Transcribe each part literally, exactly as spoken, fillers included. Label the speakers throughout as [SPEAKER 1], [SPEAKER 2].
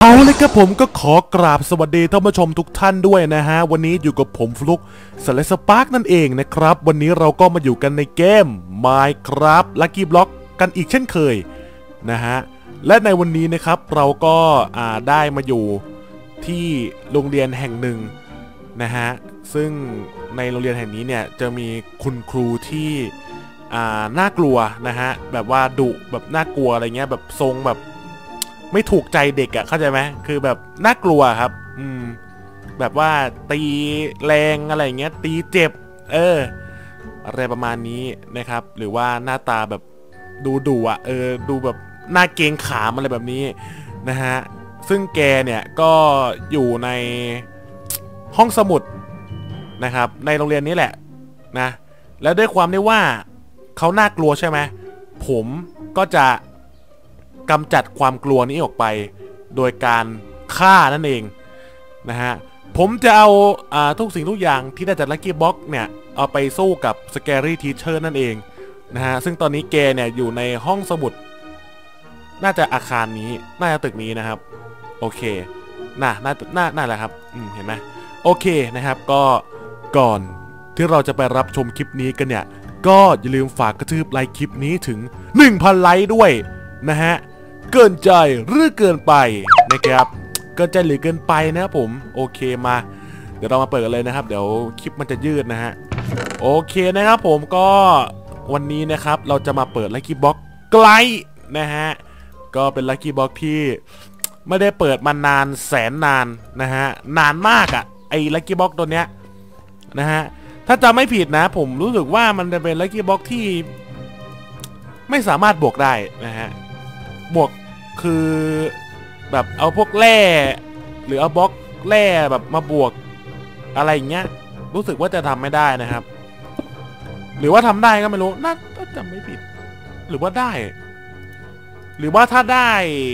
[SPEAKER 1] เอาเลยครับผมก็ขอกราบสวัสดีท่านผู้ชมทุกท่านด้วยนะฮะวันนี้อยู่กับผมฟลุกสเลสปาร์กนั่นเองนะครับวันนี้เราก็มาอยู่กันในเกม Minecraft Lucky Block กันอีกเช่นเคยนะฮะและในวันนี้นะครับเราก็อ่าได้มาอยู่ที่โรงเรียนแห่งหนึ่งนะฮะซึ่งในโรงเรียนแห่งนี้เนี่ยจะมีคุณครูที่อ่าน่ากลัวนะฮะแบบว่าดุแบบน่ากลัวอะไรเงี้ยแบบทรงแบบไม่ถูกใจเด็กอะเข้าใจไหมคือแบบน่ากลัวครับอืมแบบว่าตีแรงอะไรเงี้ยตีเจ็บเอออะไรประมาณนี้นะครับหรือว่าหน้าตาแบบดูดุอะเออดูแบบหน้าเกรงขามอะไรแบบนี้นะฮะซึ่งแกเนี่ยก็อยู่ในห้องสมุดนะครับในโรงเรียนนี้แหละนะแล้วด้วยความที่ว่าเขาน่ากลัวใช่ไหมผมก็จะกำจัดความกลัวนี้ออกไปโดยการฆ่านั่นเองนะฮะผมจะเอาอาทุกสิ่งทุกอย่างที่ได้จาก Lucky Block เนี่ยเอาไปสู้กับ Scary Teacher นั่นเองนะฮะซึ่งตอนนี้แกเนี่ยอยู่ในห้องสมุดน่าจะอาคารนี้น่าจะตึกนี้นะครับโอเคน่าน่าน่าน่าแหละครับอืมเห็นไหมโอเคนะครับก็ก่อนที่เราจะไปรับชมคลิปนี้กันเนี่ยก็อย่าลืมฝากกระทืบไลค์คลิปนี้ถึง หนึ่งพัน ไลค์ด้วยนะฮะเกินใจหรือเกินไปนะครับเกินใจหรือเกินไปนะครับผมโอเคมาเดี๋ยวเรามาเปิดกันเลยนะครับเดี๋ยวคลิปมันจะยืดนะฮะโอเคนะครับผมก็วันนี้นะครับเราจะมาเปิด Lucky Block ไกลนะฮะก็เป็น Lucky Block ที่ไม่ได้เปิดมานานแสนนานนะฮะนานมากอะ่ะไอ้ Lucky Block ตัวเนี้ยนะฮะถ้าจำไม่ผิดนะผมรู้สึกว่ามันจะเป็น Lucky Block ที่ไม่สามารถบวกได้นะฮะบวกคือแบบเอาพวกแร่หรือเอาบล็อกแร่แบบมาบวกอะไรอย่างเงี้ยรู้สึกว่าจะทำไม่ได้นะครับหรือว่าทำได้ก็ไม่รู้น่าจะจำไม่ผิดหรือว่าได้หรือว่าถ้าได้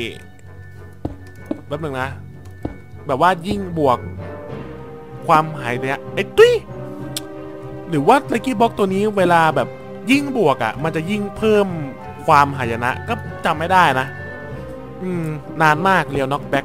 [SPEAKER 1] แป๊บนึงนะแบบว่ายิ่งบวกความหายเนี่ยไอ้ตุ้ยหรือว่า Lucky Block ตัวนี้เวลาแบบยิ่งบวกอ่ะมันจะยิ่งเพิ่มความหายนะก็จำไม่ได้นะอืมนานมากเรียวน็อกแบ็ก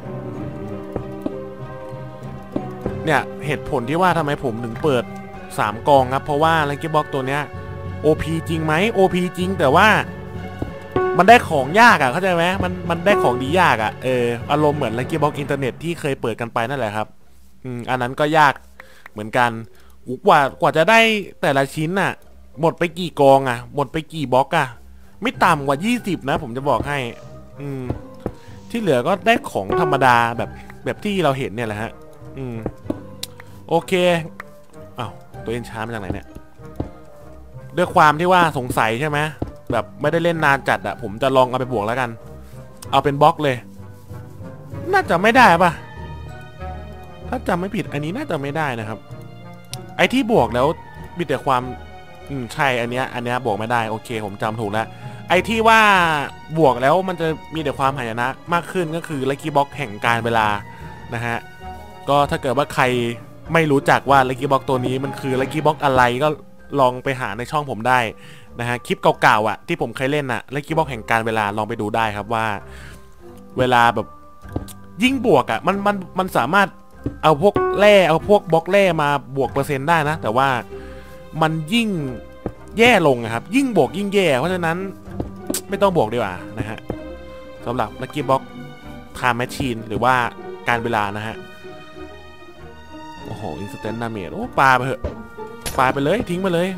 [SPEAKER 1] เนี่ยเหตุผลที่ว่าทำไมผมถึงเปิดสามกองครับเพราะว่า Lucky Block ตัวเนี้ย โอ พี จริงไหม โอ พี จริงแต่ว่ามันได้ของยากอ่ะเข้าใจไหมมันมันได้ของดียากอ่ะเอออารมณ์เหมือน Lucky Block อินเทอร์เน็ตที่เคยเปิดกันไปนั่นแหละครับอืมอันนั้นก็ยากเหมือนกันกว่ากว่าจะได้แต่ละชิ้นน่ะหมดไปกี่กองอ่ะหมดไปกี่บล็อกอ่ะไม่ต่ำกว่ายี่สิบนะผมจะบอกให้อืมที่เหลือก็ได้ของธรรมดาแบบแบบที่เราเห็นเนี่ยแหละฮะอืมโอเคอ้าวตัวเอ็นชาร์มาจากไหนเนี่ยด้วยความที่ว่าสงสัยใช่ไหมแบบไม่ได้เล่นนานจัดอะผมจะลองเอาไปบวกแล้วกันเอาเป็นบล็อกเลยน่าจะไม่ได้ป่ะถ้าจำไม่ผิดอันนี้น่าจะไม่ได้นะครับไอที่บวกแล้วมีแต่ความอืมใช่อันเนี้ยอันเนี้ยบวกไม่ได้โอเคผมจำถูกแล้วไอที่ว่าบวกแล้วมันจะมีแต่ความหายนะมากขึ้นก็คือ Lucky Block แห่งการเวลานะฮะก็ถ้าเกิดว่าใครไม่รู้จักว่า Lucky Block ตัวนี้มันคือ Lucky Block อะไรก็ลองไปหาในช่องผมได้นะฮะคลิปเก่าๆอ่ะที่ผมเคยเล่นอ่ะ Lucky Block แห่งการเวลาลองไปดูได้ครับว่าเวลาแบบยิ่งบวกอ่ะมันมันมันสามารถเอาพวกแร่เอาพวกบล็อกแร่มาบวกเปอร์เซ็นต์ได้นะแต่ว่ามันยิ่งแย่ลงนะครับยิ่งบวกยิ่งแย่เพราะฉะนั้นไม่ต้องบวกดีกว่านะฮะสำหรับ Lucky Block Time Machine หรือว่าการเวลานะฮะโอ้โห Instant Damage โอ้ปาไปเถอะปาไปเลยทิ้งไปเลย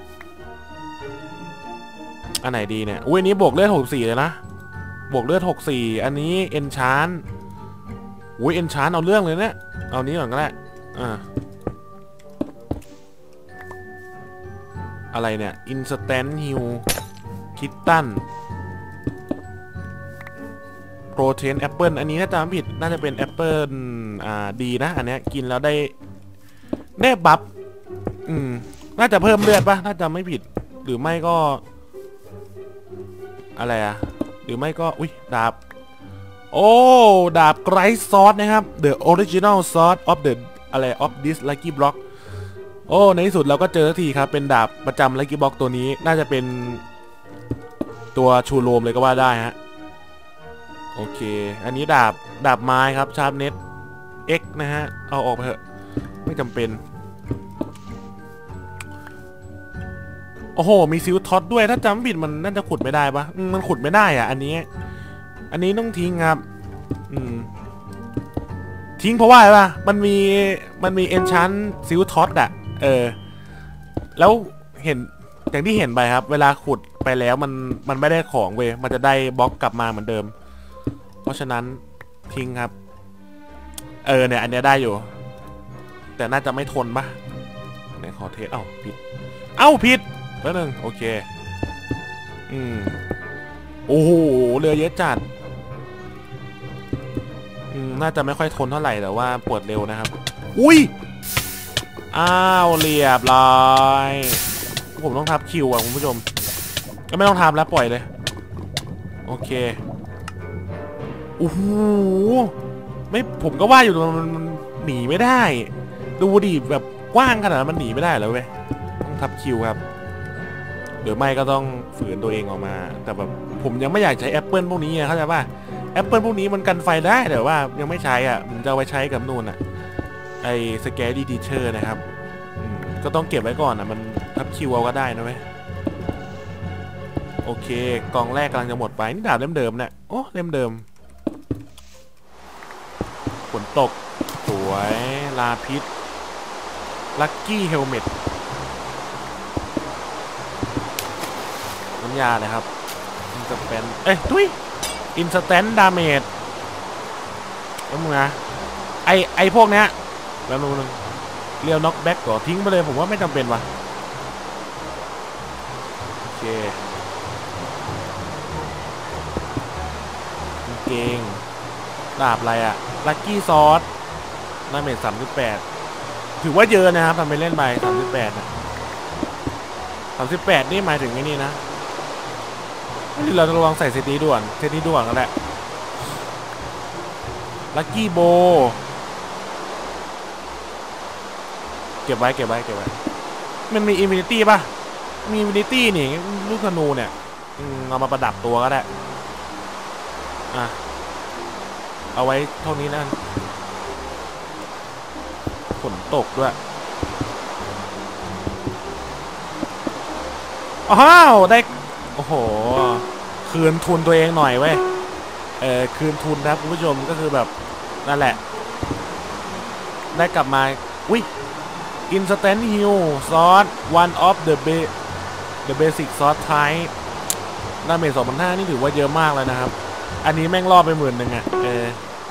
[SPEAKER 1] อันไหนดีเนี่ยอุ้ยอันนี้บวกเลือดหกสิบสี่เลยนะบวกเลือดหกสิบสี่อันนี้ Enchant อุ้ย Enchant เอาเรื่องเลยเนี่ยเอานี้ก่อนก็ได้อ่าอะไรเนี่ย Instant Heal Kitten Protein Apple อันนี้ถ้าจำไม่ผิดน่าจะเป็นแอปเปิลอ่าดีนะอันเนี้ยกินแล้วได้ได้บัฟอืมน่าจะเพิ่มเลือดปะถ้าจำไม่ผิดหรือไม่ก็อะไรอะหรือไม่ก็อุ้ยดาบโอ้ดาบไกรซอสนะครับ The Original Sword of the อะไร of this Lucky Block โอ้ในที่สุดเราก็เจอทีครับเป็นดาบประจำ Lucky Block ตัวนี้น่าจะเป็นตัวชูโรมเลยก็ว่าได้ฮะโอเคอันนี้ดาบดาบไม้ครับชาร์ปเน็ต X นะฮะเอาออกไปเถอะไม่จำเป็นโอ้โหมีซิลท็อตด้วยถ้าจำผิดมันน่าจะขุดไม่ได้ปะมันขุดไม่ได้อ่ะอันนี้อันนี้ต้องทิ้งครับอืมทิ้งเพราะว่าอะไรปะมันมีมันมีเอนชันซิลท็อตอ่ะเออแล้วเห็นอย่างที่เห็นไปครับเวลาขุดไปแล้วมันมันไม่ได้ของเว้ยมันจะได้บล็อกกลับมาเหมือนเดิมเพราะฉะนั้นทิ้งครับเออเนี่ยอันนี้ได้อยู่แต่น่าจะไม่ทนปะไหนขอเทสเอ้าผิดเอ้าผิดแล้วหนึ่งโอเคอืมโอ้โหเรือเยอะจัดอืมน่าจะไม่ค่อยทนเท่าไหร่แต่ว่าปวดเร็วนะครับอุ้ยอ้าวเรียบร้อยผมต้องทับคิวอ่ะคุณผู้ชมก็ไม่ต้องทำแล้วปล่อยเลยโอเคโอ้โหไม่ผมก็ว่าอยู่มันหนีไม่ได้ดูดิแบบกว้างขนาดนั้นมันหนีไม่ได้แล้วเว้ยต้องทับคิวครับหรือไม่ก็ต้องฝืนตัวเองออกมาแต่แบบผมยังไม่อยากใช้แอปเปิลพวกนี้เข้าใจป่ะแอปเปิลพวกนี้มันกันไฟได้แต่ว่ายังไม่ใช้อ่ะผมจะเอาไว้ใช้กับนู่นอ่ะไอ้สแกรี่ทีเชอร์นะครับก็ต้องเก็บไว้ก่อนอ่ะมันทับคิวเอาก็ได้นะเว้ยโอเคกองแรกกำลังจะหมดไปนี่ดาบเล่มเดิมเนี่ยโอ้เล่มเดิมฝนตกสวยลาพิษลัคกี้เฮลเมตน้ำยาเลยครับอินสแตนเอ้ยทุยอินสแตนดาเมจแล้วมึงนะไอไอพวกเนี้ยแล้วมึงเรียวน็อกแบ็กก่อทิ้งไปเลยผมว่าไม่จำเป็นว่ะโอเคเก่งดาบอะไรอะลัคกี้ซอสดาเมจสามสิบแปดถือว่าเยอะนะครับทำไปเล่นไปสามสิบแปดนะสามสิบแปดนี่หมายถึงไอ้นี่นะนี่เราจะลองใส่เซตนี้ด่วนเซตนี้ด่วนกันแหละลัคกี้โบเก็บไว้เก็บไว้เก็บไว้มันมีอินฟินิตี้ป่ะมีอินฟินิตี้นี่ลูกธนูเนี่ยเอามาประดับตัวก็ได้อ่ะเอาไว้เท่านี้นั่นฝนตกด้วยอ้าวได้โอ้โหคืนทุนตัวเองหน่อยเว้ยเออคืนทุนครับคุณผู้ชมก็คือแบบนั่นแหละได้กลับมาอุ้ยInstant Heal Sauce one of the be the basic sauce type ดาเมจสองพันห้านี่ถือว่าเยอะมากเลยนะครับอันนี้แม่งรอบไปหมื่นหนึ่งอ่ะเออ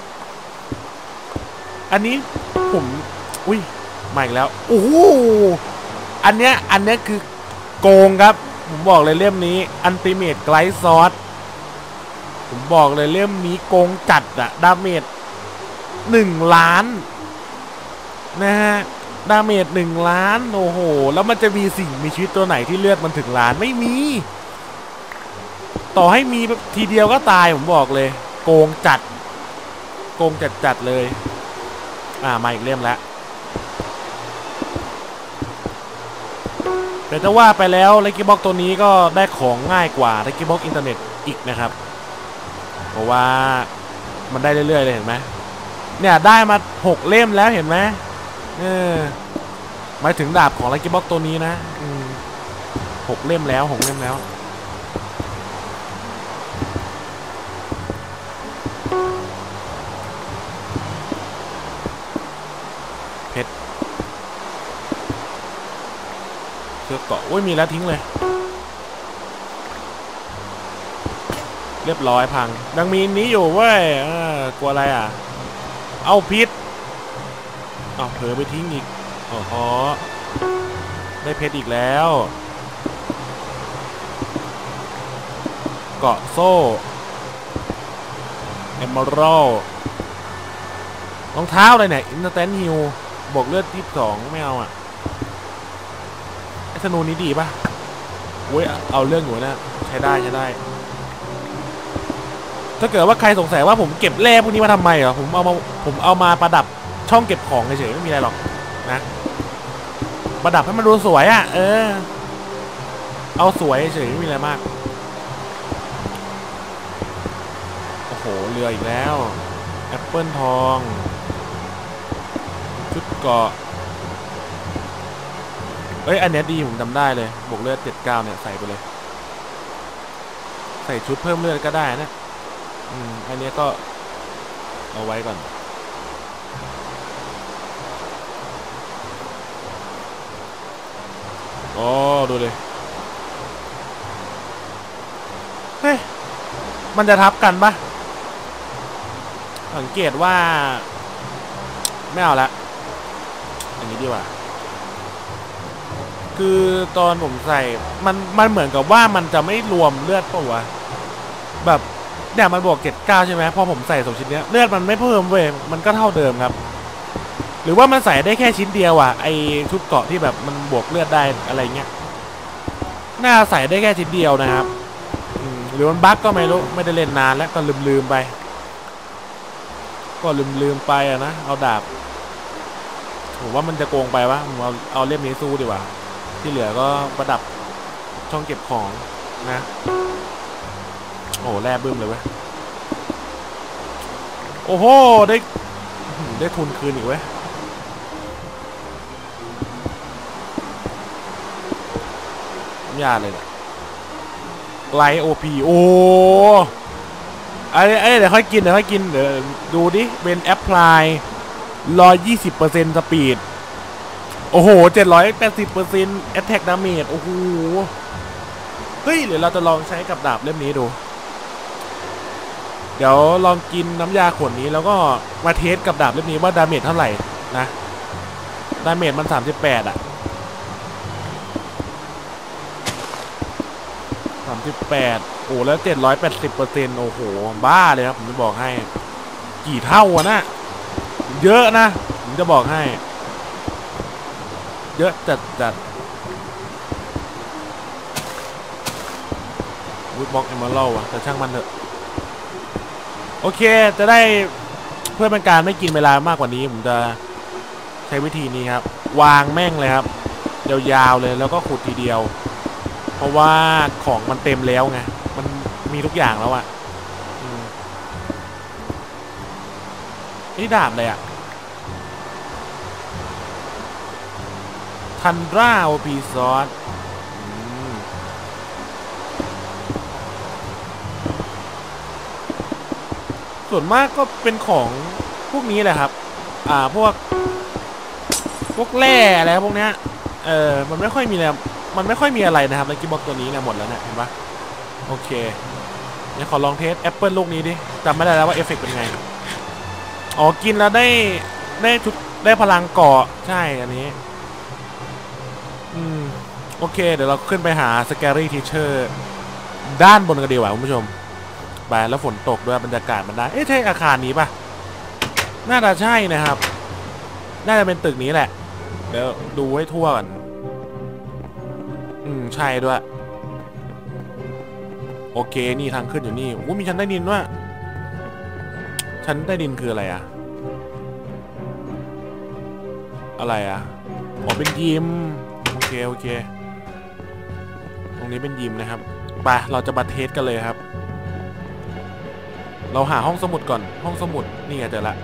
[SPEAKER 1] อันนี้ผมอุ้ยมาอีกแล้วโอ้โหอันเนี้ยอันเนี้ยคือโกงครับผมบอกเลยเล่มนี้ Ultimate Glide Sauce ผมบอกเลยเล่มนี้โกงจัดอะดาเมจหนึ่งล้านนะฮะดาเมจหนึ่งล้านโอ้โหแล้วมันจะมีสิ่งมีชีวิตตัวไหนที่เลือดมันถึงล้านไม่มีต่อให้มีทีเดียวก็ตายผมบอกเลยโกงจัดโกงจัดจัดเลยอ่ามาอีกเล่มแล้วแต่จะว่าไปแล้วลัคกี้บ็อกตัวนี้ก็ได้ของง่ายกว่าลัคกี้บ็อกอินเทอร์เน็ตอีกนะครับเพราะว่ามันได้เรื่อยๆเลยเห็นไหมเนี่ยได้มาหกเล่มแล้วเห็นไหมเออหมายถึงดาบของลัคกี้บ็อกตัวนี้นะอืมหกเล่มแล้วหกเล่มแล้วเพชรเชือกเกาะโอ้ยมีแล้วทิ้งเลยเรียบร้อยพังยังมีนี้อยู่เว้ยเออกลัวอะไรอ่ะเอาพิษเอาเผลอไปทิ้งอีกอ๋อได้เพชรอีกแล้วเกาะโซ่เอมเมอรัลรองเท้าอะไรเนี่ยอินสแตนฮิลบอกเลือดที่สองไม่เอาอ่ะไอ้ธนูนี้ดีป่ะโว้ยเอาเรื่องอยู่นะใช้ได้ใช้ได้ถ้าเกิดว่าใครสงสัยว่าผมเก็บแร่พวกนี้มาทำไมเหรอผมเอามาผมเอามาประดับช่องเก็บของเฉยๆไม่มีอะไรหรอกนะประดับให้มันดูสวยอ่ะเออเอาสวยเฉยไม่มีอะไรมากโอ้โหเรืออีกแล้วแอปเปิลทองชุดเกาะเอ้ยอันนี้ดีผมจำได้เลยบวกเลือดเจ็ดเก้าเนี่ยใส่ไปเลยใส่ชุดเพิ่มเลือดก็ได้นะอืมอันนี้ก็เอาไว้ก่อนโอ้ดูเลยเฮ้ยมันจะทับกันปะสังเกตว่าไม่เอาละอย่างนี้ดีกว่าคือตอนผมใส่มันมันเหมือนกับว่ามันจะไม่รวมเลือดป่ะวะแบบเนี่ยมันบวกเจ็ดเก้าใช่ไหมพอผมใส่สองชิ้นเนี้ยเลือดมันไม่เพิ่มเว้ยมันก็เท่าเดิมครับหรือว่ามันใส่ได้แค่ชิ้นเดียวอ่ะไอชุดเกาะที่แบบมันบวกเลือดได้อะไรเงี้ยน่าใส่ได้แค่ชิ้นเดียวนะครับหรือมันบั๊กก็ไม่รู้ไม่ได้เล่นนานแล้วก็ลืมลืมไปก็ลืมลืมไปอะนะเอาดาบผมว่ามันจะโกงไปวะผมเอาเอาเล่มนี้สู้ดีกว่าที่เหลือก็ประดับช่องเก็บของนะโอ้แร่บึ้มเลยเว้ยโอ้โหได้ได้ทุนคืนอีกเว้ยยากเลยเนี่ยไลโอพีโอ้ไอ้ไอ้เดี๋ยวค่อยกินเดี๋ยวค่อยกินเดี๋ยวดูดิเป็นแอปพลายร้อยยี่สิบเปอร์เซ็นต์สปีดโอ้โหเจ็ดร้อยแปดสิบเปอร์เซ็นต์แอตแทกดาเมจโอ้โหเฮ้ยเดี๋ยวเราจะลองใช้กับดาบเล่มนี้ดูเดี๋ยวลองกินน้ำยาขวดนี้แล้วก็มาเทสกับดาบเล่มนี้ว่าดาเมจเท่าไหร่นะดาเมจมันสามสิบแปดอะสามสิบแปดโอ้แล้วเจ็ดร้อยแปดสิบเปอร์เซ็นต์โอ้โหบ้าเลยครับผมจะบอกให้กี่เท่าอะนะเยอะนะผมจะบอกให้เยอะจัดจัดวูดบ็อกเอมเมอรัลด์อะแต่ช่างมันเถอะโอเคจะได้เพื่อเป็นการไม่กินเวลามากกว่านี้ผมจะใช้วิธีนี้ครับวางแม่งเลยครับยาวๆเลยแล้วก็ขุดทีเดียวเพราะว่าของมันเต็มแล้วไงมันมีทุกอย่างแล้วอะนี่ดาบเลยอะทันดราโอพีซอสส่วนมากก็เป็นของพวกนี้แหละครับอ่าพวกพวกแร่อะไรพวกเนี้ยเออมันไม่ค่อยมีอะไรมันไม่ค่อยมีอะไรนะครับในกิมบ็อกตัวนี้เนี่ยหมดแล้วเนี่ยเห็นปะโอเคเนี่ยขอลองเทสแอปเปิลลูกนี้ดิจำไม่ได้แล้วว่าเอฟเฟกต์เป็นไงอ๋อกินแล้วได้ได้ชุดได้พลังเกาะใช่อันนี้อืมโอเคเดี๋ยวเราขึ้นไปหา Scary Teacher ด้านบนกันดีกว่าคุณผู้ชมไปแล้วฝนตกด้วยบรรยากาศมันได้เอ๊ะใช่อาคารนี้ปะน่าจะใช่นะครับน่าจะเป็นตึกนี้แหละเดี๋ยวดูให้ทั่วกันอืมใช่ด้วยโอเคนี่ทางขึ้นอยู่นี่โอ้มีชั้นใต้ดินด้วยชั้นใต้ดินคืออะไรอะอะไรอะอ๋อเป็นยิมโอเคโอเคตรงนี้เป็นยิมนะครับไปเราจะมาเทสกันเลยครับเราหาห้องสมุดก่อนห้องสมุดนี่ไงเจอละ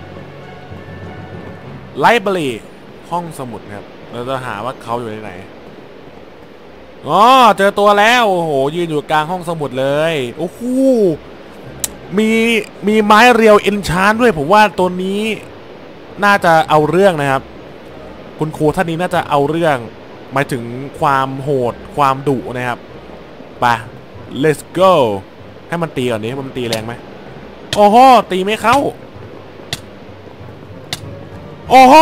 [SPEAKER 1] ไลบรารีห้องสมุดครับเราจะหาว่าเขาอยู่ในไหนอ๋อเจอตัวแล้วโอ้โหยืนอยู่กลางห้องสมุดเลยโอ้โหมีมีไม้เรียวเอนชานด้วยผมว่าตัวนี้น่าจะเอาเรื่องนะครับคุณครูท่านนี้น่าจะเอาเรื่องหมายถึงความโหดความดุนะครับไป let's go ให้มันตีก่อนนี้มันตีแรงไหมโอ้โหตีไม่เข้าโอ้โห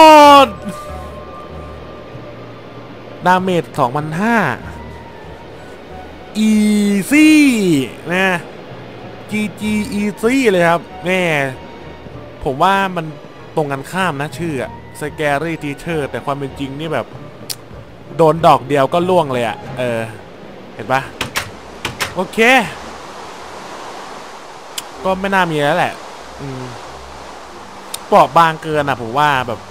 [SPEAKER 1] ดาเมจ สองพันห้าร้อย อีซี่นะ จี จี อีซี่เลยครับแน่ผมว่ามันตรงกันข้ามนะชื่ออะ Scary Teacher แต่ความเป็นจริงนี่แบบโดนดอกเดียวก็ล่วงเลยอะเออเห็นปะโอเคก็ไม่น่ามีแล้วแหละอืมเปราะบางเกินอะผมว่าแบบ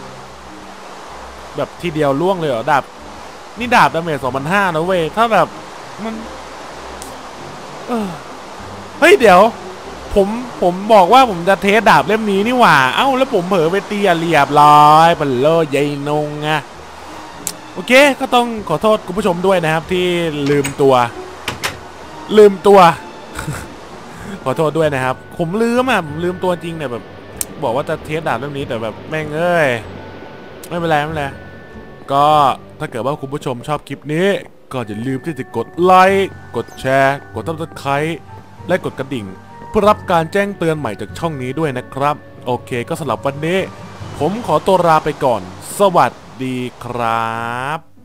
[SPEAKER 1] แบบทีเดียวล่วงเลยเหรอดาบนี่ดาบดาเมจ สองพันห้าร้อย นะเว้ยถ้าแบบมันเออเฮ้ยเดี๋ยวผผมผมบอกว่าผมจะเทสดาบเล่มนี้นี่หว่าเอ้าแล้วผมเผลอไปตีเรียบร้อยปัลโลยายนงอะโอเคก็ต้องขอโทษคุณผู้ชมด้วยนะครับที่ลืมตัวลืมตัว ขอโทษด้วยนะครับผมลืมอ่ะผมลืมตัวจริงเนี่ยแบบบอกว่าจะเทสดาบเล่มนี้แต่แบบแม่งเอ้ยไม่เป็นไรไม่เป็นไรก็ถ้าเกิดว่าคุณผู้ชมชอบคลิปนี้ก็อย่าลืมที่จะกดไลค์กดแชร์กดติดตามและกดกระดิ่งเพื่อรับการแจ้งเตือนใหม่จากช่องนี้ด้วยนะครับโอเคก็สำหรับวันนี้ผมขอตัวลาไปก่อนสวัสดีครับ